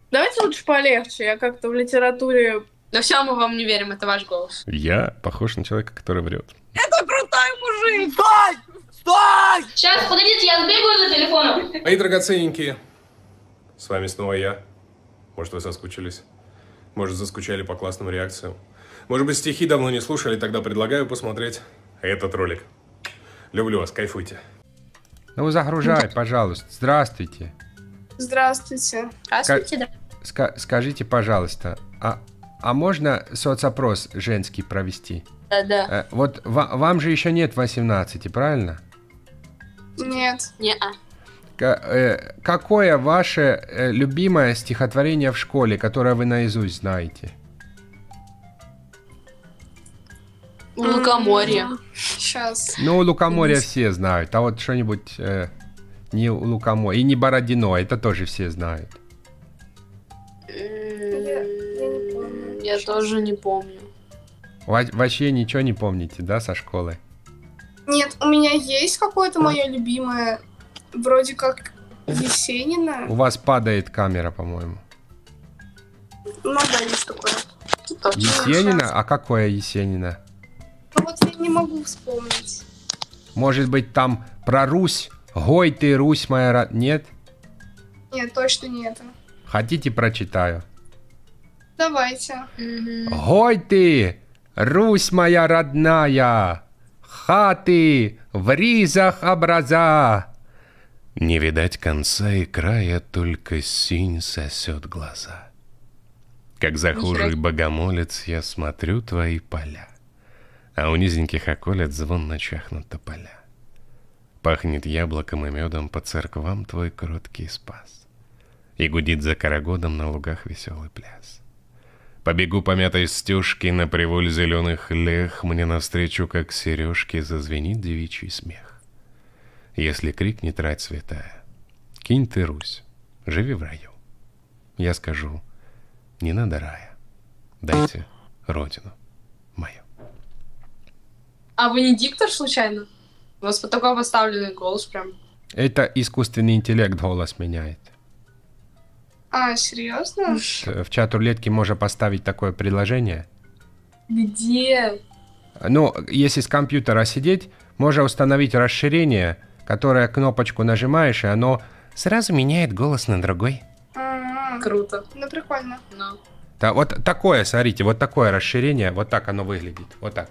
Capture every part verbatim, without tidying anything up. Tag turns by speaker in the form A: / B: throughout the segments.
A: Давайте лучше полегче. Я как-то в литературе...
B: Но все, мы вам не верим, это ваш голос.
C: Я похож на человека, который врет.
D: Это крутой мужик! Стой! Стой!
E: Сейчас, подождите, я сбегаю за телефоном.
C: Мои драгоценненькие, с вами снова я. Может, вы соскучились? Может, заскучали по классным реакциям? Может быть, стихи давно не слушали, тогда предлагаю посмотреть этот ролик. Люблю вас, кайфуйте.
F: Ну, загружай, пожалуйста. Здравствуйте.
A: Здравствуйте.
B: Здравствуйте, да.
F: Ска скажите, пожалуйста, а, а можно соцопрос женский провести?
B: Да-да.
F: Э, вот ва вам же еще нет восемнадцати, правильно?
A: Нет.
B: Не-а.
F: К э, какое ваше э, любимое стихотворение в школе, которое вы наизусть знаете?
B: Лукоморье.
A: Сейчас.
F: Ну, Лукоморье все знают, а вот что-нибудь э, не Лукоморье и не Бородино, это тоже все знают.
A: Я, я не помню.
B: Я тоже не помню.
F: Во вообще ничего не помните, да, со школы?
A: Нет, у меня есть какое-то мое любимое, вроде как Есенина.
F: У вас падает камера, по-моему.
A: Ну да, есть такое.
B: Точно.
F: Есенина? А какое Есенина?
A: Ну вот я не могу вспомнить.
F: Может быть, там про Русь? Гой ты, Русь моя... ро- Нет?
A: Нет, точно не это.
F: Хотите, прочитаю?
A: Давайте.
F: Гой ты, Русь моя родная, хаты в ризах образа.
C: Не видать конца и края, только синь сосет глаза. Как захожий богомолец, я смотрю твои поля, а у низеньких околец звон начахнут тополя. Пахнет яблоком и медом, по церквам твой кроткий спас, и гудит за карагодом на лугах веселый пляс. Побегу по мятой стежке на приволь зеленых лех, мне навстречу, как сережки, зазвенит девичий смех. Если крикнет рать святая, кинь ты, Русь, живи в раю. Я скажу, не надо рая, дайте родину мою.
B: А вы не диктор, случайно? У вас вот такой поставленный голос прям.
F: Это искусственный интеллект голос меняет.
A: А, серьезно?
F: В чат рулетки можно поставить такое предложение.
B: Где?
F: Ну, если с компьютера сидеть, можно установить расширение, которое кнопочку нажимаешь, и оно сразу меняет голос на другой.
A: А,
B: Круто.
A: ну прикольно.
B: Ну.
F: Да, вот такое, смотрите, вот такое расширение, вот так оно выглядит, вот так.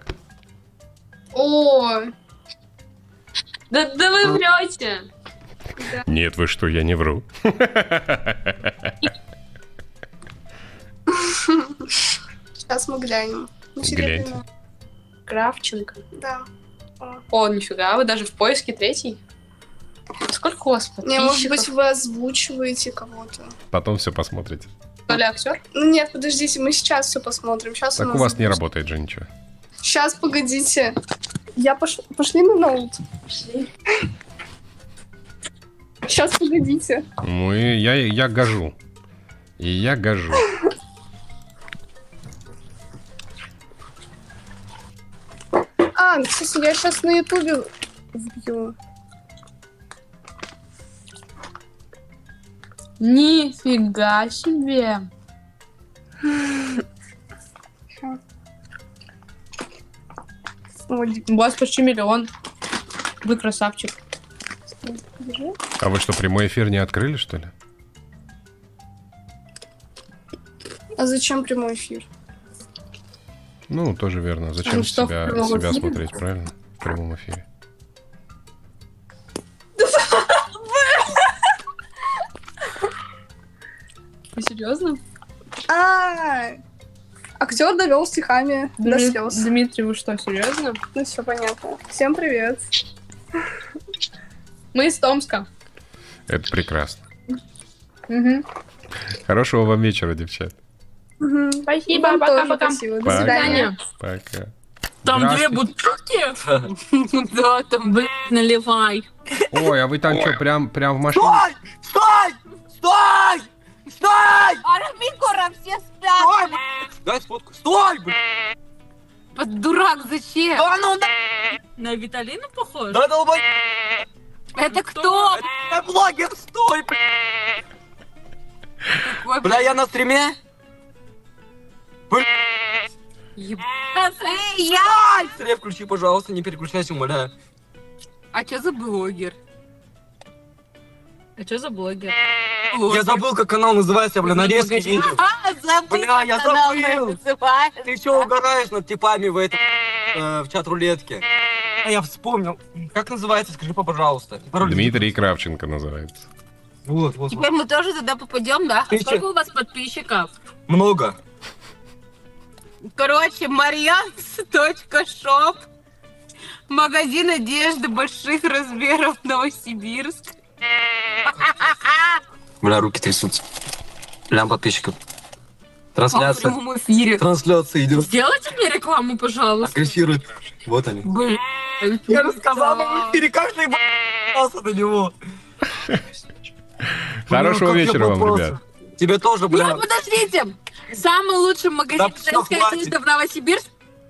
A: О,
B: Да, да вы врете.
C: Нет, вы что, я не вру.
A: сейчас мы глянем. Ну,
C: Гляньте.
A: серебряная.
B: Кравченко.
A: Да. О.
B: О, нифига, вы даже в поиске третий. Сколько у вас
A: Не, может быть,
B: подписчиков?
A: вы озвучиваете кого-то.
C: Потом все посмотрите.
B: То ли актер?
A: Ну нет, подождите, мы сейчас все посмотрим. Сейчас
C: Так у вас не работает же ничего.
A: Сейчас, погодите. Я пош... Пошли на ноут. Сейчас, погодите.
C: Мы, я, я гожу. И я гожу.
A: А, кстати, я сейчас на ютубе вбью.
B: Нифига себе.
A: Ой,
B: У вас почти миллион. Вы красавчик.
A: держи.
C: А вы что, прямой эфир не открыли, что ли?
A: А зачем прямой эфир?
C: Ну, тоже верно. Зачем
B: Ну, что, в
C: себя,
B: прямом
C: себя
B: эфире?
C: смотреть, правильно? В прямом эфире.
B: Вы серьезно?
A: А, актер довел стихами до слез.
B: Дмитрий, вы что, серьезно?
A: Ну все понятно. Всем привет.
B: Мы из Томска.
C: Это прекрасно.
B: Угу.
C: Хорошего вам вечера, девчат.
A: Мгм.
B: Спасибо,
A: Вам тоже
B: пока-пока.
A: спасибо. До
C: Пока.
A: свидания.
C: Пока.
D: Там две
F: Здравствуйте.
D: бутылки? Да, там, блин, наливай.
F: Ой, а вы там что, прям, прям в машине?
D: Стой! Стой! Стой! Стой!
G: Армикора все спят.
D: Стой, блядь! Дай сфоткаю. Стой, блядь!
G: Вот дурак, зачем?
D: Да ну да!
G: На Виталину похож?
D: Да долбой!
G: Это кто?
D: Я блогер, стой, блядь!
G: Ой,
D: Бля, я на стриме?
G: ебать. Эй, я!
D: Стрим включи, пожалуйста, не переключайся, умоляю.
G: А что за блогер? А что за блогер?
D: Я забыл, как канал называется, бля, нарезки
G: Магазин.
D: видео.
G: А, забыл,
D: Бля, я
G: канал
D: забыл.
G: называется.
D: Ты чё угораешь над типами в этом, э, в чат-рулетке? А я вспомнил. Как называется, скажи, пожалуйста. Пароль
C: Дмитрий Кравченко называется.
D: Вот, вот,
G: Теперь
D: вот.
G: мы тоже туда попадем, да?
D: Ты
G: А сколько
D: чё?
G: у вас подписчиков?
D: Много.
G: Короче, Марьянс.шоп. Магазин одежды больших размеров, Новосибирск.
D: Бля, руки трясутся. Лям подписчиков.
G: А в
D: Трансляция.
G: прямом эфире.
D: Трансляция идет.
G: Сделайте мне рекламу, пожалуйста.
D: Агрессирует. Вот они.
G: Блин.
D: Я рассказал в эфире, каждый ебался на него.
C: Хорошего
D: Блин, как
C: вечера
D: я
C: вам,
D: попался.
C: ребят.
D: Тебе тоже, бля.
G: Нет, подождите! Самый лучший магазин
D: Да всё,
G: женской
D: хватит.
G: одежды в Новосибирске.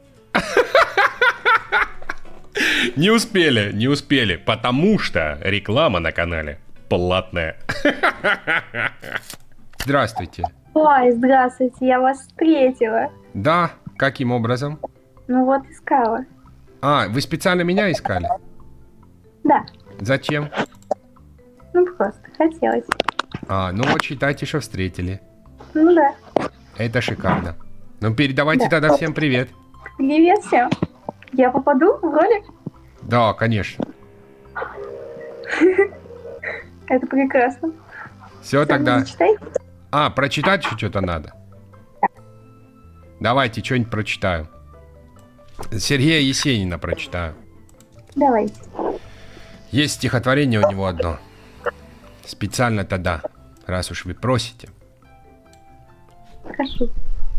C: Не успели, не успели, потому что реклама на канале платная.
F: Здравствуйте.
H: Ой, здравствуйте, я вас встретила.
F: Да, каким образом?
H: Ну вот, искала.
F: А, вы специально меня искали?
H: Да,
F: Зачем?
H: ну просто хотелось.
F: А, ну вот считайте, что встретили.
H: Ну да.
F: Это шикарно. Ну передавайте
H: Да.
F: тогда всем привет.
H: Привет всем. Я попаду в ролик?
F: Да, конечно.
H: Это прекрасно.
F: Все
H: Сами
F: тогда.
H: зачитайте.
F: А, прочитать еще что-то надо. Давайте, что-нибудь прочитаю. Сергея Есенина прочитаю.
H: Давайте.
F: Есть стихотворение у него одно. Специально тогда, раз уж вы просите.
H: Прошу.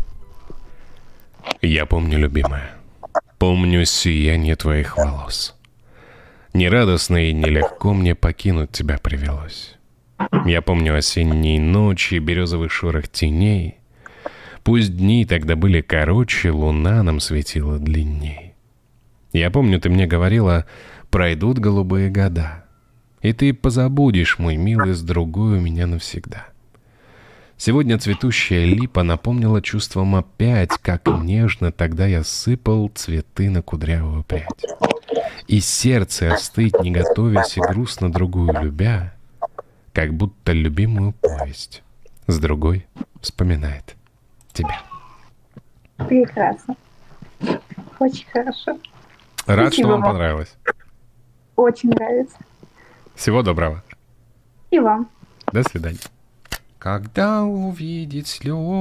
C: Я помню, любимая, помню сияние твоих волос. Нерадостно и нелегко мне покинуть тебя привелось. Я помню осенние ночи, березовый шорох теней. Пусть дни тогда были короче, луна нам светила длинней. Я помню, ты мне говорила, пройдут голубые года, и ты позабудешь, мой милый, с другой у меня навсегда. Сегодня цветущая липа напомнила чувством опять, как нежно тогда я сыпал цветы на кудрявую прядь. И сердце остыть, не готовясь и грустно другую любя, как будто любимую повесть с другой вспоминает тебя.
H: Прекрасно. Очень хорошо.
C: Рад,
H: Спасибо
C: что вам
H: вам.
C: понравилось.
H: Очень нравится.
C: Всего доброго.
H: И вам.
C: До свидания.
F: Когда увидит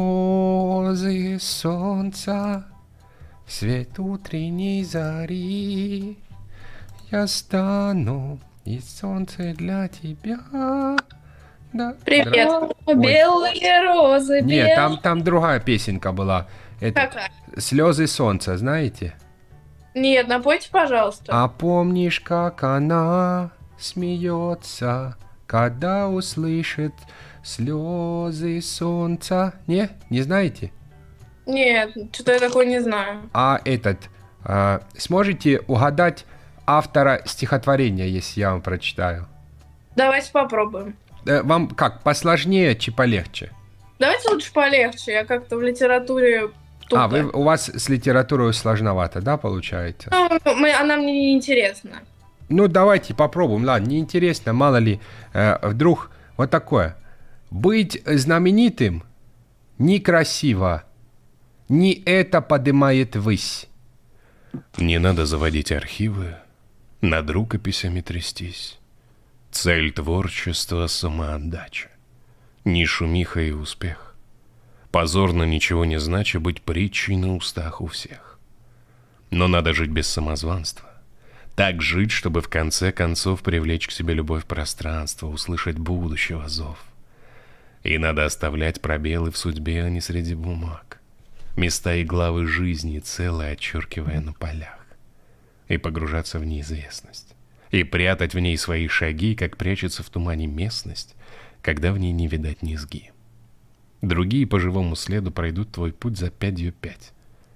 F: слезы солнца, свет утренней зари, я стану, и солнце для тебя. Да.
B: Привет.
F: Здра- Ой.
B: Белые розы,
F: Нет, там, там другая песенка была. Это
B: Какая?
F: «Слезы солнца», знаете?
B: Нет, напойте, пожалуйста.
F: А помнишь, как она смеется, когда услышит слезы солнца? Не? Не знаете?
B: Нет, что-то я такое не знаю.
F: А этот, а, сможете угадать автора стихотворения, если я вам прочитаю?
B: Давайте попробуем.
F: Э, Вам как, посложнее, чи полегче?
B: Давайте лучше полегче. Я как-то в литературе туго.
F: А, вы, у вас с литературой сложновато, да, получается?
B: Ну, мы- она мне не интересна.
F: Ну, давайте попробуем. Ладно, неинтересно, мало ли, э, вдруг вот такое. Быть знаменитым некрасиво, не это поднимает ввысь.
C: Не надо заводить архивы, над рукописями трястись. Цель творчества — самоотдача. Не шумиха и успех. Позорно, ничего не знача, быть притчей на устах у всех. Но надо жить без самозванства. Так жить, чтобы в конце концов привлечь к себе любовь пространства, услышать будущего зов. И надо оставлять пробелы в судьбе, а не среди бумаг. Места и главы жизни целые отчеркивая на полях. И погружаться в неизвестность. И прятать в ней свои шаги, как прячется в тумане местность, когда в ней не видать низги. Другие по живому следу пройдут твой путь за пятью пять.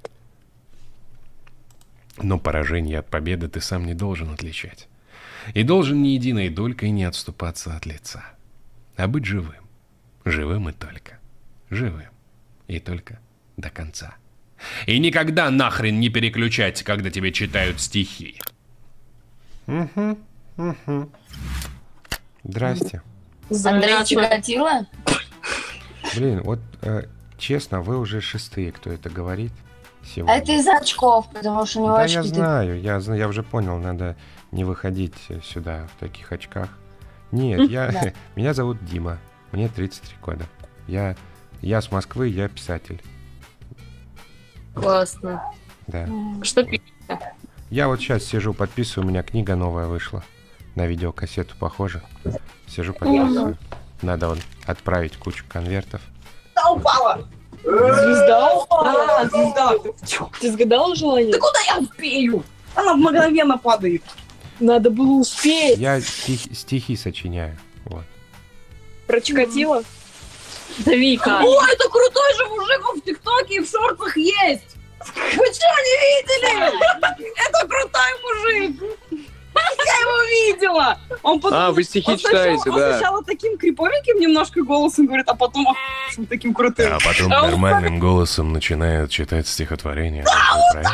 C: Но поражение от победы ты сам не должен отличать. И должен ни единой долькой не отступаться от лица. А быть живым. Живым и только. живым. И только до конца. И никогда нахрен не переключайте, когда тебе читают стихи.
F: Угу, угу. Здрасте.
I: Андрей Чикатило?
F: Блин, вот э, честно, вы уже шестые, кто это говорит сегодня.
I: А это из-за очков, потому что у него
F: Да,
I: очки.
F: я знаю, я, зна- я уже понял, надо не выходить сюда в таких очках. Нет, я,
I: Да.
F: меня зовут Дима, мне тридцать три года. Я, я с Москвы, я писатель.
B: Классно.
F: Да.
B: Что пишете?
F: Я вот сейчас сижу, подписываю, у меня книга новая вышла. На видеокассету похоже. Сижу, подписываю. Надо вон отправить кучу конвертов.
G: Упала! Звезда упала! А, звезда! Ты сгадала желание? Да куда я успею? Она мгновенно падает. Надо было успеть.
F: Я стих- стихи сочиняю. Вот.
G: Про Чикатило? Да Вика. О, это крутой же мужик, он в ТикТоке и в шортах есть. Вы что, не видели? Это крутой мужик. Я его видела. Он потом,
J: А, вы стихи
G: он сначала,
J: читаете,
G: он
J: да.
G: сначала таким криповеньким немножко голосом говорит, а потом охуенным таким крутым.
C: А потом
G: А он
C: нормальным голосом начинает читать стихотворение. Правильно?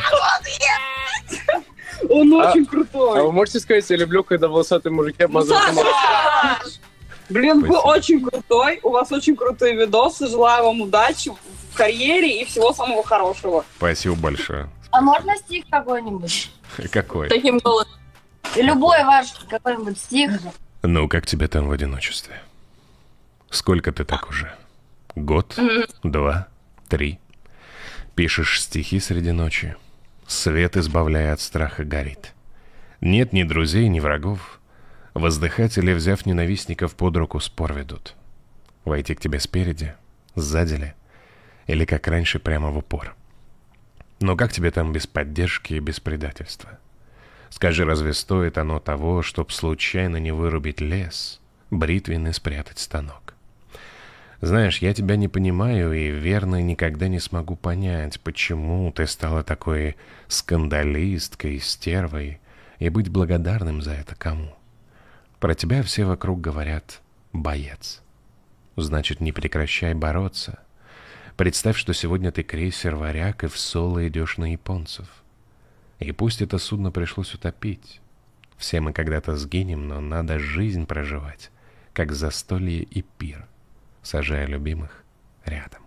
G: Он
J: А-
G: очень
J: А
G: крутой.
J: вы можете сказать, я люблю, когда волосатые мужики обмазывают
G: Саша! Блин, вы
C: Спасибо.
G: очень крутой, у вас очень крутые видосы, желаю вам удачи в карьере и всего самого хорошего.
C: Спасибо большое.
I: А можно стих какой-нибудь?
C: Какой?
B: Таким голосом.
I: Любой ваш какой-нибудь стих.
C: Ну, как тебе там в одиночестве? Сколько ты так уже? Год? Два? Три? Пишешь стихи среди ночи. Свет, избавляя от страха, горит. Нет ни друзей, ни врагов. Воздыхатели, взяв ненавистников под руку, спор ведут. Войти к тебе спереди, сзади ли? Или, как раньше, прямо в упор? Но как тебе там без поддержки и без предательства? Скажи, разве стоит оно того, чтоб случайно не вырубить лес, бритвенный спрятать станок? Знаешь, я тебя не понимаю и, верно, никогда не смогу понять, почему ты стала такой скандалисткой, стервой, и быть благодарным за это кому? Про тебя все вокруг говорят «боец». Значит, не прекращай бороться. Представь, что сегодня ты крейсер-варяг и в соло идешь на японцев. И пусть это судно пришлось утопить. Все мы когда-то сгинем, но надо жизнь проживать, как застолье и пир, сажая любимых рядом.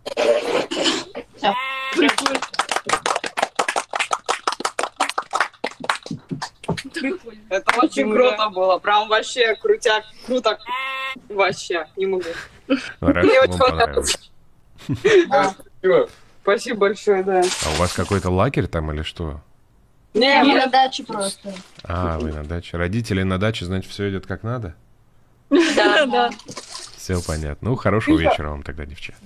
G: Это очень круто было, прям вообще крутяк, круто, вообще, не могу.
C: Рад,
G: Мне
C: что
G: очень
C: вам понравилось.
G: понравилось. Спасибо большое, да.
C: А у вас какой-то лагерь там или что?
G: Не,
I: Мы
G: мы-
I: на даче просто.
C: А, вы на даче. Родители на даче, значит, все идет как надо?
G: Да, да.
C: Все понятно. Ну, хорошего вечера вам тогда, девчата.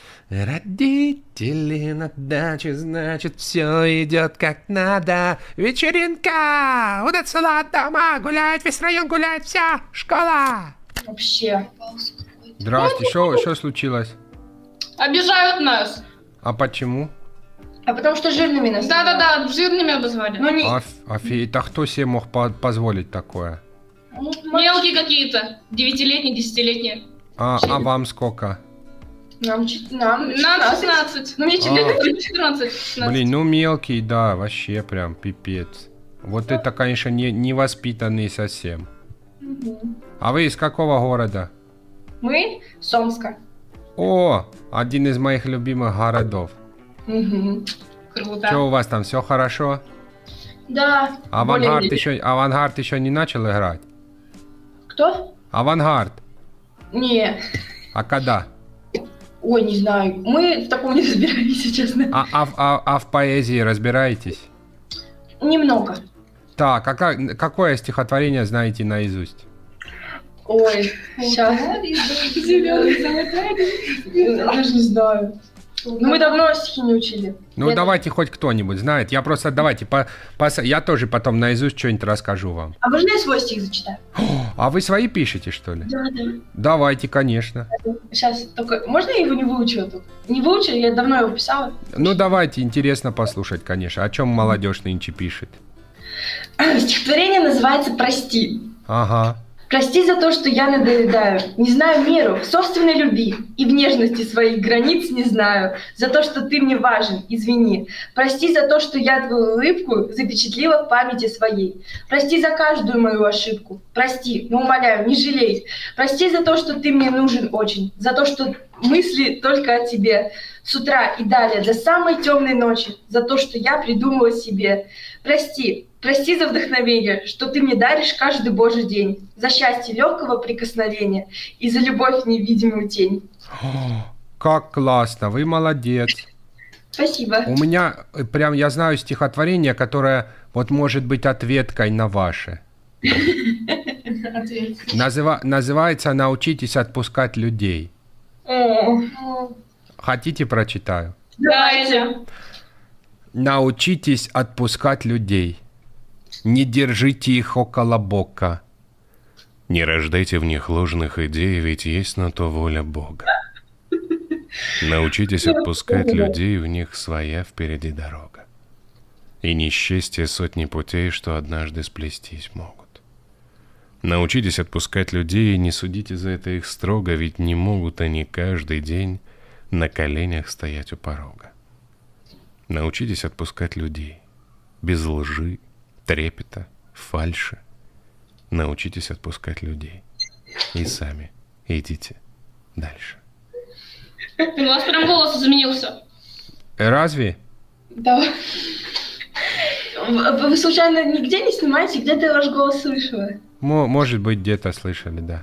C: Родители на даче, значит, все идет как надо. Вечеринка! Вот это салат дома, гуляет весь район, гуляет вся школа.
E: Вообще.
F: Здрасте, что случилось?
E: Обижают нас.
F: А почему?
E: А потому что жирными нас. Да-да-да, жирными обозвали. Ну, не...
F: Оф- Офигеть, а кто себе мог по- позволить такое?
E: Мелкие какие-то. Девятилетние, десятилетние.
F: А, а вам сколько?
E: Нам, нам шестнадцать. Ну, мне четырнадцать.
F: Блин, ну мелкий, да, вообще прям пипец. Вот это, конечно, не, невоспитанный совсем. А вы из какого города?
E: Мы с Омска.
F: О, один из моих любимых городов.
E: Угу. Круто.
F: Что у вас там, все хорошо?
E: Да.
F: Авангард
E: более-менее.
F: еще, авангард еще не начал играть?
E: Кто?
F: Авангард.
E: Не.
F: А когда?
E: Ой, не знаю. Мы в таком не разбираемся, честно.
F: А, а, в- а, а в поэзии разбираетесь?
E: Немного.
F: Так, а как, какое стихотворение знаете наизусть?
E: Ой, сейчас. Зеленый золотой. Даже не знаю. Ну, мы давно стихи не учили.
F: Ну
E: Я-
F: давайте хоть кто-нибудь знает. Я просто давайте, по, пос- я тоже потом наизусть что-нибудь расскажу вам.
E: А можно я свой стих зачитаю?
F: А вы свои пишете, что ли?
E: Да, да.
F: Давайте, конечно.
E: Сейчас только... Можно я его не выучила тут? Не выучила, я давно его писала.
F: Ну давайте, интересно послушать, конечно. О чем молодежь нынче пишет?
E: Стихотворение называется «Прости».
F: Ага.
E: Прости за то, что я надоедаю, не знаю меру в собственной любви и в нежности своих границ не знаю. За то, что ты мне важен, извини. Прости за то, что я твою улыбку запечатлила в памяти своей. Прости за каждую мою ошибку. Прости, но умоляю, не жалей. Прости за то, что ты мне нужен очень. За то, что мысли только о тебе. С утра и далее до самой темной ночи. За то, что я придумала себе. Прости. Прости за вдохновение, что ты мне даришь каждый божий день, за счастье легкого прикосновения и за любовь в невидимую тень.
F: О, как классно, вы молодец.
E: Спасибо.
F: У меня прям, я знаю стихотворение, которое вот может быть ответкой на ваше. Называ, называется «Научитесь отпускать людей». Хотите, прочитаю?
E: Давайте.
F: Научитесь отпускать людей. Не держите их около бока.
C: Не рождайте в них ложных идей, ведь есть на то воля Бога. Научитесь отпускать людей, в них своя впереди дорога. И не счастье сотни путей, что однажды сплестись могут. Научитесь отпускать людей, и не судите за это их строго, ведь не могут они каждый день на коленях стоять у порога. Научитесь отпускать людей без лжи, трепета, фальши. Научитесь отпускать людей. И сами идите дальше.
K: У вас прям голос изменился.
F: Разве?
E: Да. Вы случайно нигде не снимаете? Где-то я ваш голос слышала.
F: Мо- может быть, где-то слышали, да.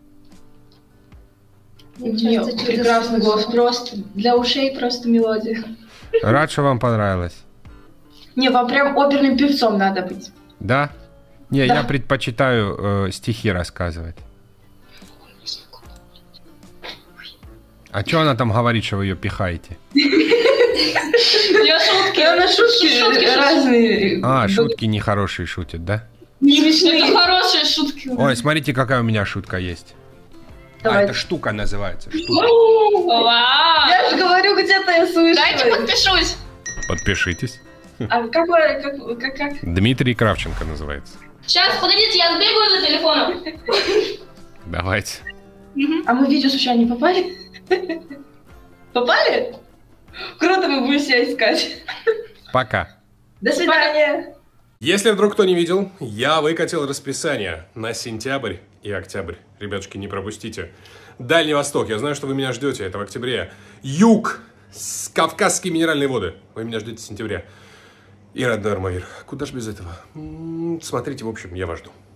E: Нет, прекрасный голос. Просто для ушей просто мелодия.
F: Рад, что вам понравилось.
E: Не, вам прям оперным певцом надо быть.
F: Да? Не,
E: Да.
F: я предпочитаю э, стихи рассказывать. А что она там говорит, что вы ее пихаете?
K: Я шутки.
E: Она шутки разные.
F: А, шутки нехорошие шутят, да?
K: Это хорошие шутки.
F: Ой, смотрите, какая у меня шутка есть. А,
E: Давай.
F: это штука называется. Штука.
K: Вау.
E: Я же говорю, где-то я слышала.
K: Дайте подпишусь.
C: Подпишитесь.
E: А как вы, как, как, как?
C: Дмитрий Кравченко называется.
K: Сейчас, подождите, я сбегаю за телефоном.
C: Давайте.
E: А мы в видео случайно не попали? Попали? Круто, мы будем себя искать.
F: Пока.
E: До свидания.
C: Если вдруг кто не видел, я выкатил расписание на сентябрь и октябрь. Ребятушки, не пропустите. Дальний Восток, я знаю, что вы меня ждете, это в октябре. Юг, с- Кавказские минеральные воды, вы меня ждете в сентябре. И Родной Армавир. Куда ж без этого? М, Смотрите, в общем, я вас жду.